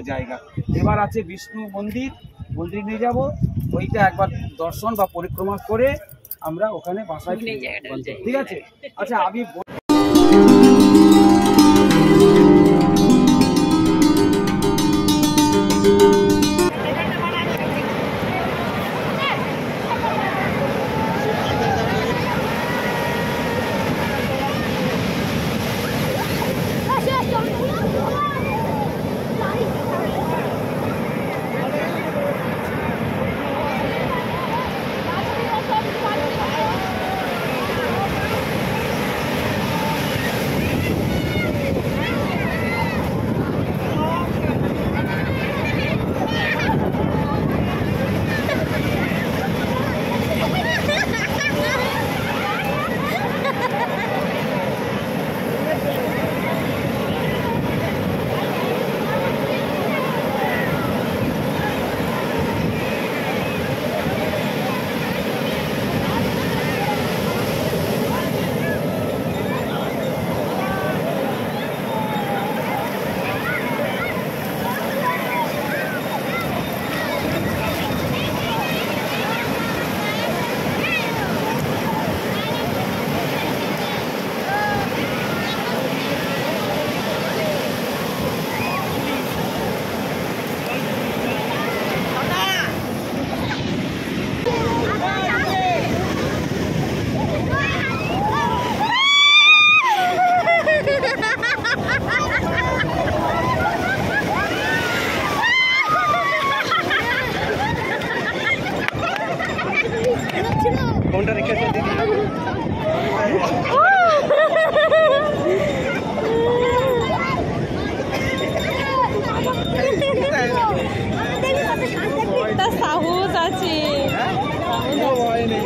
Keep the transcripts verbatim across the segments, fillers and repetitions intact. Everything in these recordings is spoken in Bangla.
জায়গা। এবার আছে বিষ্ণু মন্দির, মন্দির নিয়ে যাব, ওইটা একবার দর্শন বা পরিক্রমা করে আমরা ওখানে বাসায় ফিরে যাব, ঠিক আছে? আচ্ছা আমি কোনটা রেখেছে সাহস আছে, ভয় নেই।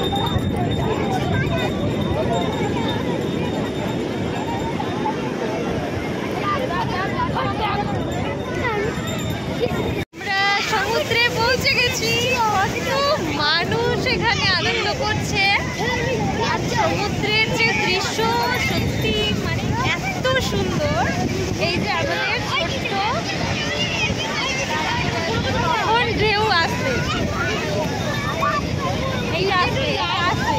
আমরা সমুদ্রে পৌঁছে গেছি, কত মানুষ এখানে আনন্দ করছে। আর সমুদ্রের যে দৃশ্য সত্যি মানে এত সুন্দর। এই যে আমাদের ছোট্ট এখন ঢেউ আসছে, এই আসছে আসছে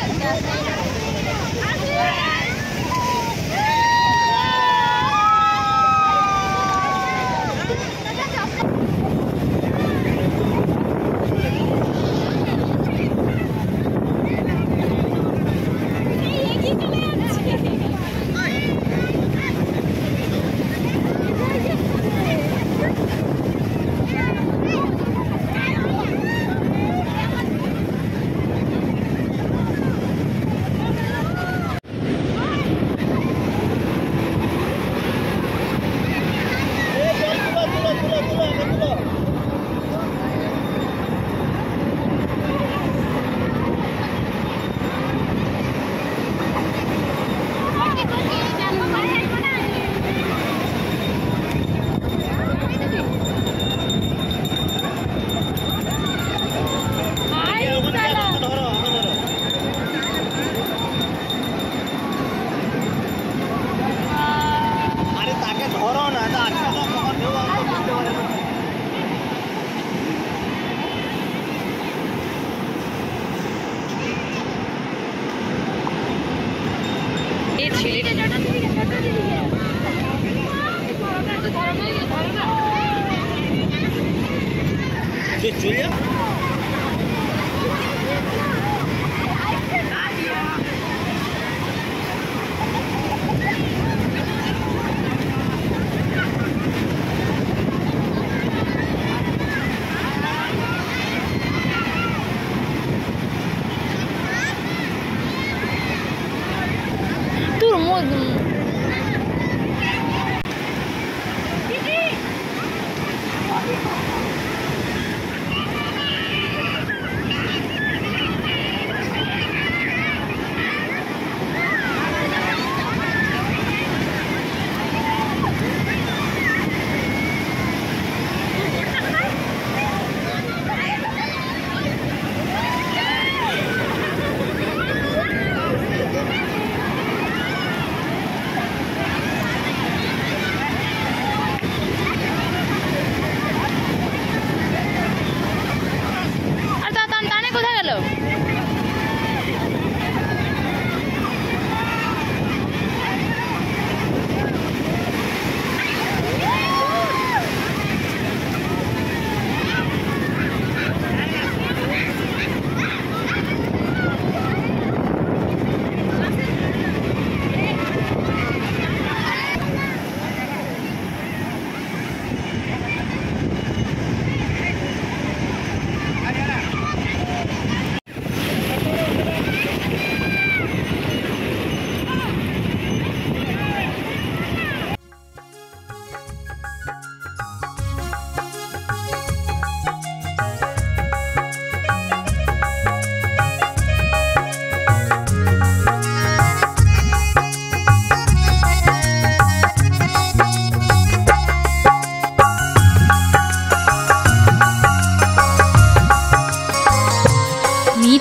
Julia?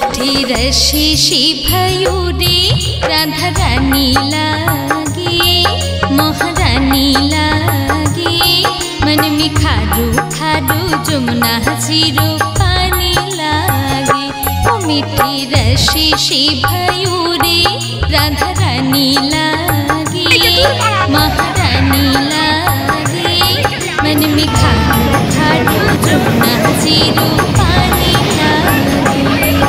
मिठी रसी सी भयूरे राधा रानी लागे महारानी लागे मन में खारू खारू जमुना जीरो पानी लागे ओ मिठी रसी सी भयूरे राधा रानी लागे महारानी लागे मन में खारू खारू जमुना जीरो पानी लागे।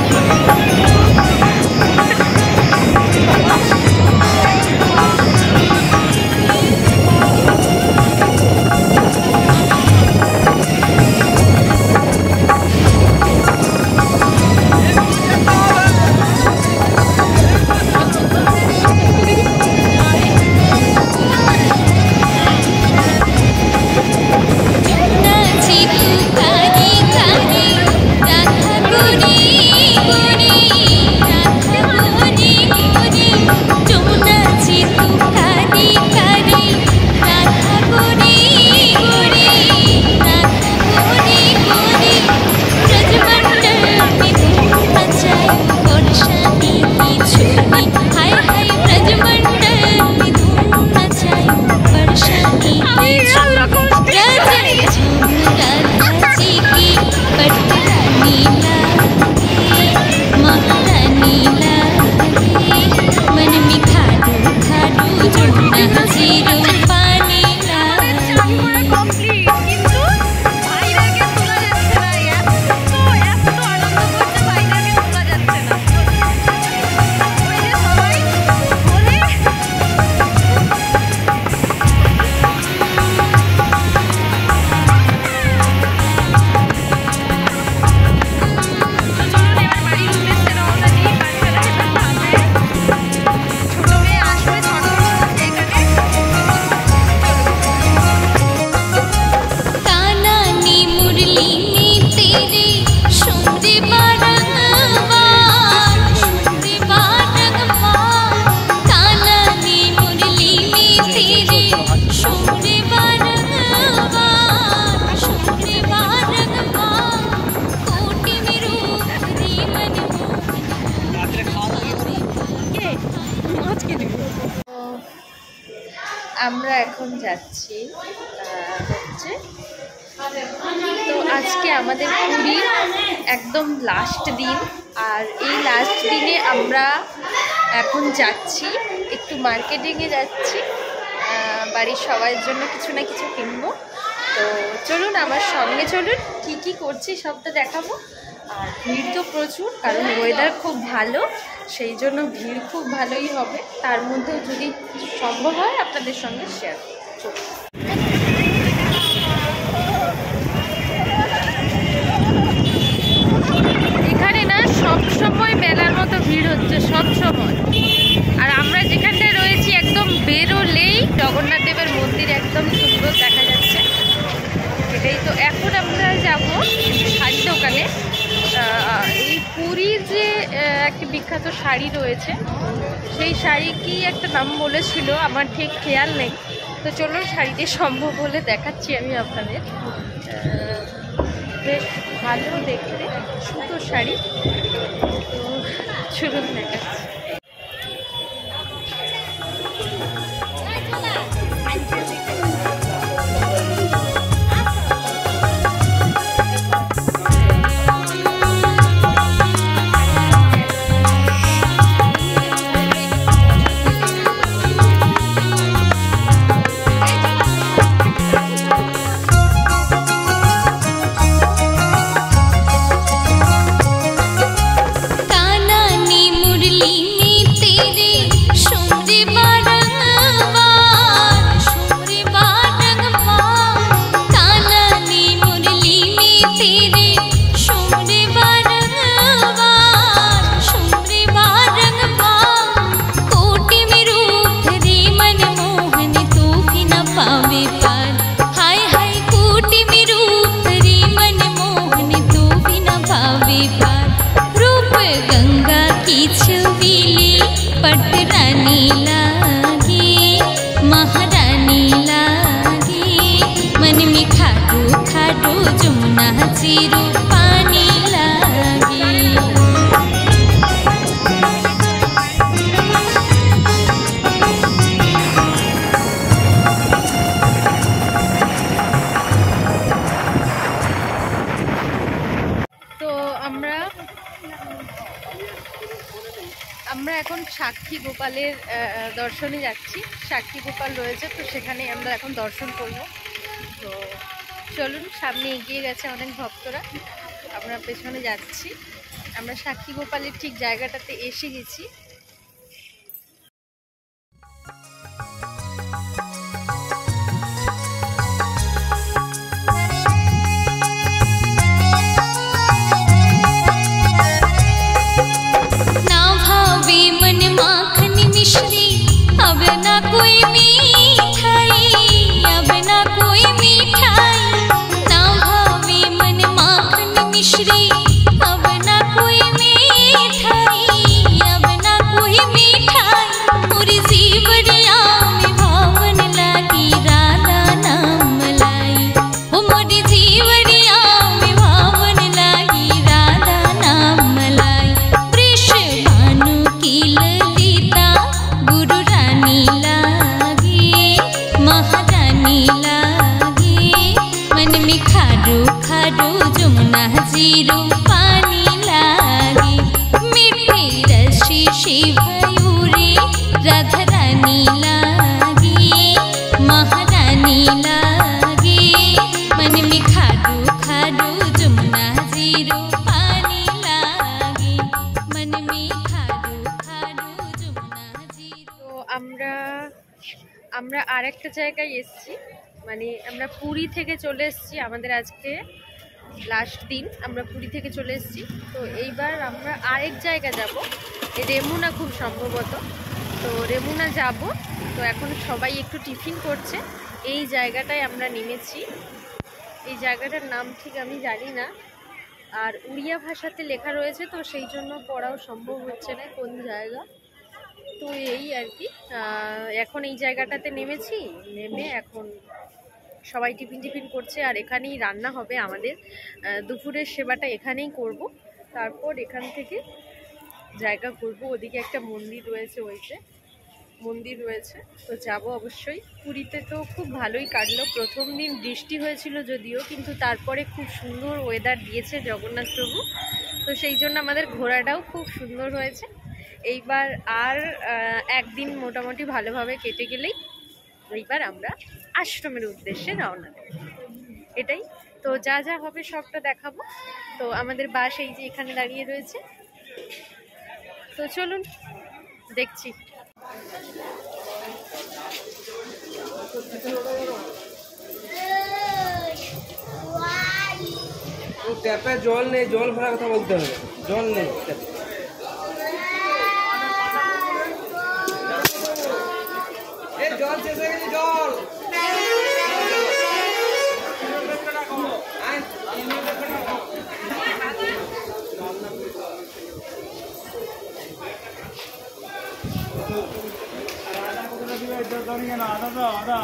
আমরা এখন যাচ্ছি হচ্ছে তো আজকে আমাদের পুরীর একদম লাস্ট দিন, আর এই লাস্ট দিনে আমরা এখন যাচ্ছি একটু মার্কেটিংয়ে যাচ্ছি, বাড়ির সবার জন্য কিছু না কিছু কিনবো। তো চলুন আমার সঙ্গে চলুন, কি কি করছি সবটা দেখাবো। আর ভিড় তো প্রচুর, কারণ ওয়েদার খুব ভালো, সেই জন্য ভিড় খুব ভালোই হবে। তার মধ্যে যদি সম্ভব হয় আপনাদের সঙ্গে শেয়ার করব। এখানে না সব সময় মেলার মতো ভিড় হচ্ছে, সব সময়। আর আমরা যেখানটায় রয়েছি একদম বেরোলেই জগন্নাথ দেবের মন্দির একদম সুন্দর দেখা যাচ্ছে। এটাই তো এখন আমরা যাবো শাড়ি দোকানে। এই পুরীর যে একটি বিখ্যাত শাড়ি রয়েছে, সেই শাড়ি কি একটা নাম বলেছিল, আমার ঠিক খেয়াল নেই। তো চলুন শাড়িটি সম্ভব হলে দেখাচ্ছি আমি আপনাদের। বেশ ভালো দেখতে সুন্দর শাড়ি, তো চলুন দেখাচ্ছি। खाडू जमुना जीरो पानी लागे। আমরা এখন সাক্ষী গোপালের দর্শনে যাচ্ছি। সাক্ষী গোপাল রয়েছে, তো সেখানে আমরা এখন দর্শন করব। তো চলুন, সামনে এগিয়ে গেছে অনেক ভক্তরা, আমরা পেছনে যাচ্ছি। আমরা সাক্ষী গোপালের ঠিক জায়গাটাতে এসে গেছি। अब ना कोई मिठाई, अब ना कोई मिठाई, ना भावे मन माखन मिश्री। अब ना कोई मिठाई, अब ना कोई मिठाई, मोरी जीवरिया में भावन लागी राधा नाम लाई। हो मोरी जीवरिया में भावन लागी राधा नाम लाई। वृष भानु की ललिता गुरु लागे, महारानी लागे, मन में खारू खारू जमुना जीरो पानी लागे। मीठे रसी शिवयूरी राधा रानी लागे, महारानी लागे, मन में खारू खारू जमुना जीरो पानी लागे, मन में खारू खारू जमुना जीरो। আমরা আমরা আর একটা জায়গায় এসেছি, মানে আমরা পুরী থেকে চলে এসেছি। আমাদের আজকে লাস্ট দিন, আমরা পুরী থেকে চলে এসেছি। তো এইবার আমরা আরেক জায়গা যাব, রেমুনা খুব সম্ভবত। তো রেমুনা যাব। তো এখন সবাই একটু টিফিন করছে। এই জায়গাটায় আমরা নেমেছি। এই জায়গাটার নাম ঠিক আমি জানি না, আর উড়িয়া ভাষাতে লেখা রয়েছে, তো সেই জন্য পড়াও সম্ভব হচ্ছে না কোন জায়গা। তো এই আর কি, এখন এই জায়গাটাতে নেমেছি। নেমে এখন সবাই টিফিন টিফিন করছে, আর এখানেই রান্না হবে। আমাদের দুপুরের সেবাটা এখানেই করব, তারপর এখান থেকে জায়গা করব। ওদিকে একটা মন্দির রয়েছে, ওইতে মন্দির রয়েছে, তো যাব অবশ্যই। পুরীতে তো খুব ভালোই কাটলো। প্রথম দিন বৃষ্টি হয়েছিল যদিও, কিন্তু তারপরে খুব সুন্দর ওয়েদার দিয়েছে জগন্নাথ প্রভু, তো সেই জন্য আমাদের ঘোরাটাও খুব সুন্দর হয়েছে। এইবার আর একদিন মোটামুটি ভালোভাবে কেটে গেলেই এইবার আমরা আশ্রমের উদ্দেশ্যে রওনা দেব। এটাই তো, যা যা হবে সবটা দেখাবো। তো আমাদের বাস এই যে এখানে দাঁড়িয়ে রয়েছে, তো চলুন দেখছি। ট্যাপে জল নেই, জল ভরার কথা বলতে হবে, জল নেই। জল শেষ হয়ে গেছে, জল আদা আদা আদা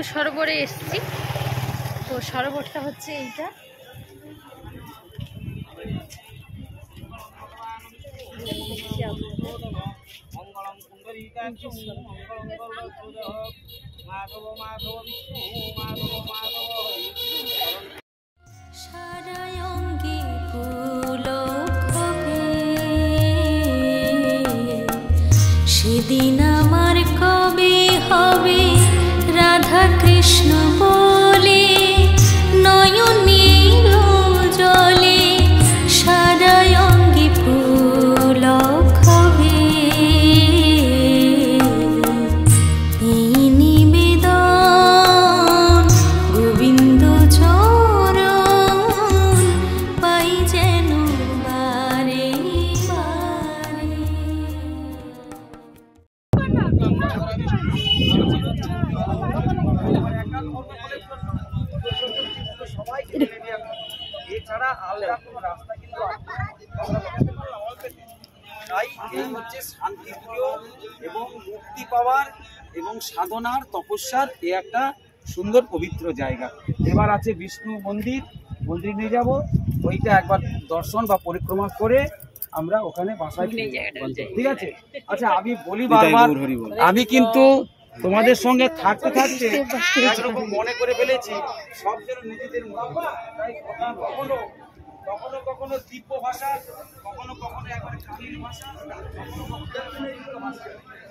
সরোবরে এসেছি। তো সরোবরটা হচ্ছে এইটা। সারায়ঙ্গে পুলক হবে, সেদিন আমার কবে হবে রাধা কৃষ্ণ বলে নয়নের জলে, সারায়ঙ্গে পুলক হবে। এই নিবেদন গোবিন্দ চরণ পাই যেন বারে বারে। এছাড়া আলাদা কোনো রাস্তা কিন্তু তাই এই হচ্ছে শান্তিপ্রিয় এবং মুক্তি পাওয়ার এবং সাধনার তপস্যার এ একটা সুন্দর পবিত্র জায়গা। এবার আছে বিষ্ণু মন্দির, মন্দির নিয়ে যাব, ওইটা একবার দর্শন বা পরিক্রমা করে আমরা ওখানে বাসায় ঠিক আছে। আচ্ছা আমি বলি বারবার, আমি কিন্তু তোমাদের সঙ্গে থাকতে থাকতে একরকম মনে করে ফেলেছি সব যেন নিজেদের মতো, তাই কথা কখনো কখনো কখনো দিব্য ভাষা, কখনো কখনো একবারে কালির ভাষা, কখনো কখনো লিখিত ভাষা।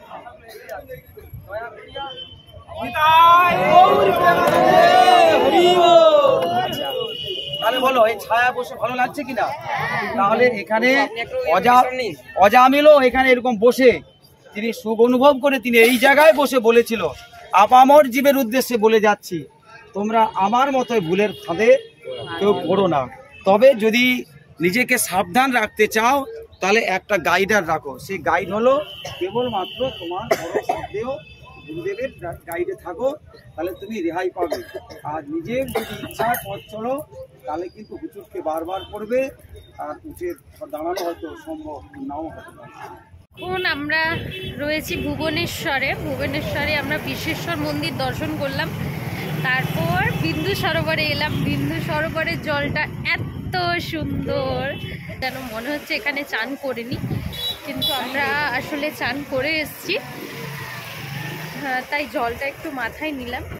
তাহলে বলো এই ছায়া বসে ভালো লাগছে কিনা? তাহলে এখানে অজা অজামিলও এখানে এরকম বসে তিনি সুখ অনুভব করে তিনি এই জায়গায় বসে বলেছিল, আপামর জীবের উদ্দেশ্যে বলে যাচ্ছি, তোমরা আমার মতোই ভুলের ফাঁদে কেউ পড়ো না। তবে যদি নিজেকে সাবধান রাখতে চাও তাহলে একটা গাইডার রাখো। সেই গাইড হলো কেবলমাত্র তোমার বড় শ্রদ্ধেয় গুরুদেবের গাইডে থাকো, তাহলে তুমি রেহাই পাবে। আর নিজের যদি ইচ্ছার পথ চলো তাহলে কিন্তু হুচুটকে বারবার করবে, আর উঠে দাঁড়ানো হয়তো সম্ভব নাও হতে পারে। এখন আমরা রয়েছি ভুবনেশ্বরে। ভুবনেশ্বরে আমরা বিশ্বেশ্বর মন্দির দর্শন করলাম, তারপর বিন্দু সরোবরে এলাম। বিন্দু সরোবরের জলটা এত সুন্দর যেন মনে হচ্ছে এখানে চান করিনি, কিন্তু আমরা আসলে চান করে এসেছি, তাই জলটা একটু মাথায় নিলাম।